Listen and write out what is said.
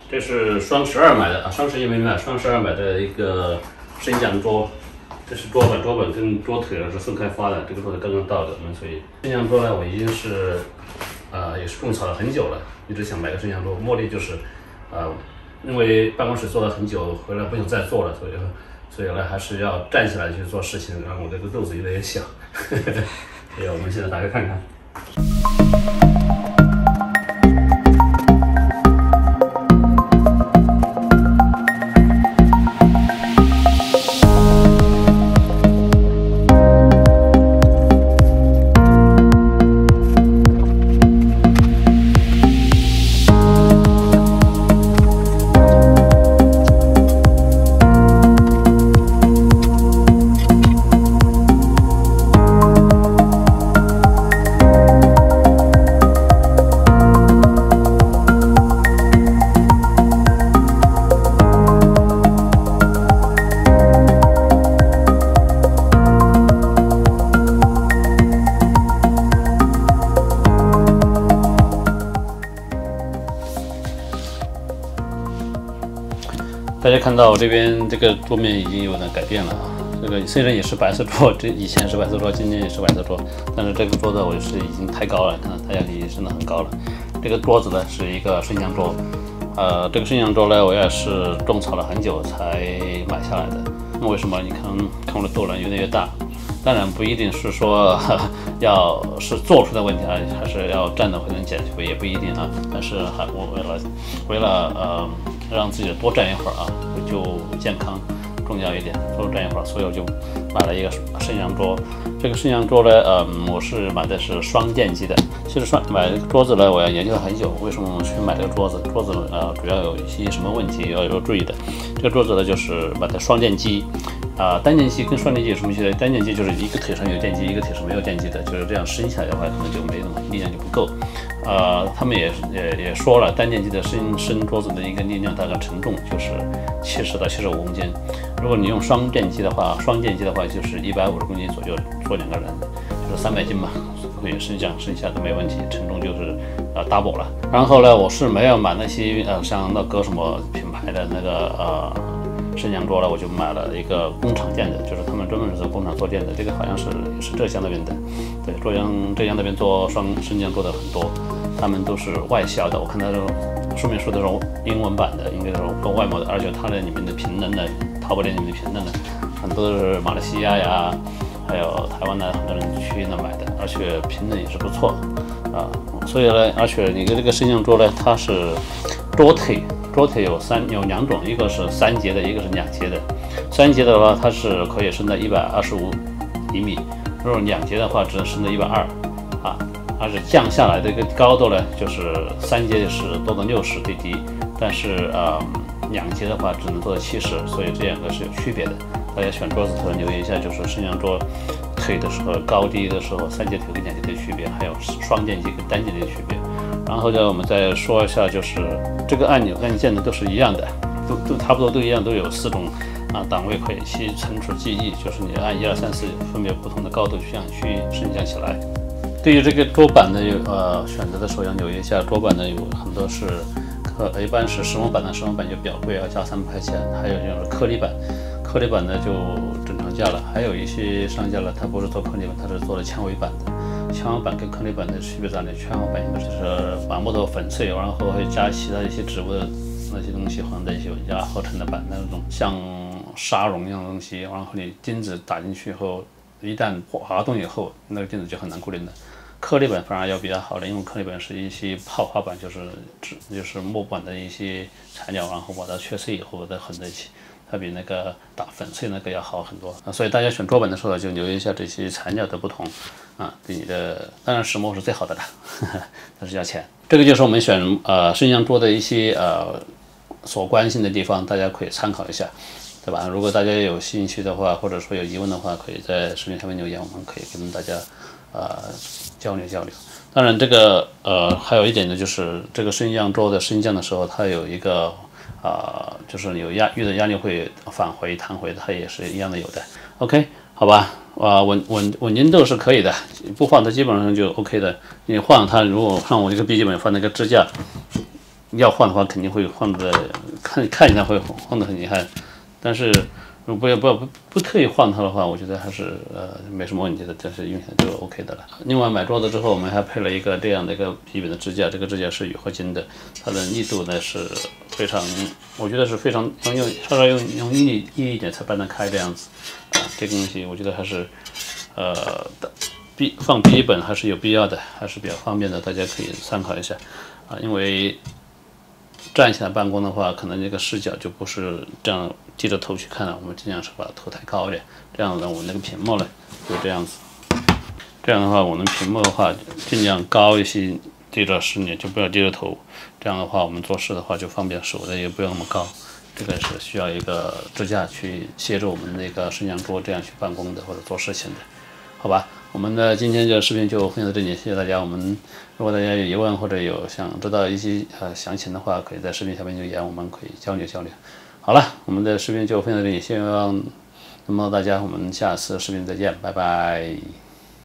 这是双12买的啊，双11没买，双12买的一个升降桌。这是桌板跟桌腿是分开发的，这个桌子刚刚到的，所以升降桌呢，我已经是也是种草了很久了，一直想买个升降桌，目的就是因为办公室做了很久，回来不想再做了，所以呢还是要站起来去做事情，让我这个肚子越来越小。所以我们现在打开看看。大家看到这边这个桌面已经有点改变了啊，这个虽然也是白色桌，这以前是白色桌，今年也是白色桌，但是这个桌子我是已经太高了，看到大家已经升得很高了。这个桌子呢是一个升降桌，这个升降桌呢我也是种草了很久才买下来的。那为什么？你看我的肚腩越来越大，当然不一定是说要是做出的问题啊，还是要站的会能减肥也不一定啊。但是我为了让自己多站一会儿啊，就健康重要一点，多站一会儿，所以我就买了一个升降桌。这个升降桌呢，我是买的是双电机的。其实买这个桌子呢，我要研究了很久，为什么我去买这个桌子？桌子主要有一些什么问题要注意的。这个桌子呢，就是买的双电机。单电机跟双电机有什么区别？单电机就是一个腿上有电机，一个腿上没有电机的，就是这样升起来的话，可能就没那么力量就不够。他们也说了，单电机的升桌子的一个力量大概承重就是70到75公斤。如果你用双电机的话就是150公斤左右，坐2个人就是300斤嘛，可以升下都没问题，承重就是double 了。然后呢，我是没有买那些像那个什么品牌的那个升降桌了，我就买了一个工厂店的，就是他们专门是做工厂做店的，这个好像是也是浙江那边的，对，浙江那边做升降桌的很多，他们都是外销的，我看它这个说明书都是英文版的，应该是跟外贸的，而且它的里面的评论呢，淘宝店里面的评论呢，很多都是马来西亚呀，还有台湾的很多人去那买的，而且评论也是不错所以呢，而且你的这个升降桌呢，它是桌腿有2种，一个是3节的，一个是2节的。3节的话，它是可以升到125厘米，如果2节的话，只能升到120而且降下来的一个高度呢，就是3节是做到60最低，但是2节的话只能做到70，所以这2个是有区别的。大家选桌子的时候留意一下，就是升降桌腿的时候高低的时候，3节腿跟2节腿的区别，还有双电机跟单电机的区别。然后呢，我们再说一下，就是这个按键呢都是一样的，都差不多都一样，都有4种档位可以去存储记忆，就是你按1、2、3、4分别不同的高度去升降起来。对于这个桌板呢，选择的时候要留意一下，桌板呢有很多是一般是石墨板的，石墨板就比较贵，要加300块钱，还有就是颗粒板。颗粒板呢就正常价了，还有一些商家呢，他不是做颗粒板，他是做的纤维板的。纤维板跟颗粒板的区别在哪里？纤维板应该就是把木头粉碎，然后会加其他一些植物的那些东西混在一起加合成的板，那种像砂熔一样的东西，然后你钉子打进去后，一旦滑动以后，那个钉子就很难固定的。颗粒板反而要比较好的，因为颗粒板是一些泡花板，就是木板的一些材料，然后把它切碎以后再混在一起。它比那个打粉碎那个要好很多所以大家选桌板的时候就留意一下这些材料的不同对你的当然石墨是最好的了，但是要钱。这个就是我们选升降桌的一些所关心的地方，大家可以参考一下，对吧？如果大家有兴趣的话，或者说有疑问的话，可以在视频下面留言，我们可以跟大家交流。当然这个还有一点呢，就是这个升降桌的升降的时候，它有一个就是有遇到压力会返回弹回的，它也是一样的有的。OK， 好吧，稳定度是可以的，不晃它基本上就 OK 的。你晃它，如果像我这个笔记本放那个支架， 要晃的话，肯定会晃的看起来会晃得很厉害，但是如果不特意晃它的话，我觉得还是没什么问题的，但是用起来就 OK 的了。另外买桌子之后，我们还配了一个这样的一个笔记本的支架，这个支架是铝合金的，它的力度呢是非常，我觉得是非常稍稍用力一点才搬得开这样子啊。这个东西我觉得还是放笔记本还是有必要的，还是比较方便的，大家可以参考一下啊。因为站起来办公的话，可能这个视角就不是这样低着头去看了，我们尽量是把头抬高一点，这样呢，我那个屏幕呢就这样子。这样的话，我们屏幕的话尽量高一些，对着视野就不要低着头。这样的话，我们做事的话就方便，手的也不用那么高。这个是需要一个支架去协助我们那个升降桌这样去办公的或者做事情的，好吧？我们的今天这视频就分享到这里，谢谢大家。我们如果大家有疑问或者有想知道一些详情的话，可以在视频下面留言，我们可以交流交流。好了，我们的视频就分享到这里，希望能帮到大家。我们下次视频再见，拜拜。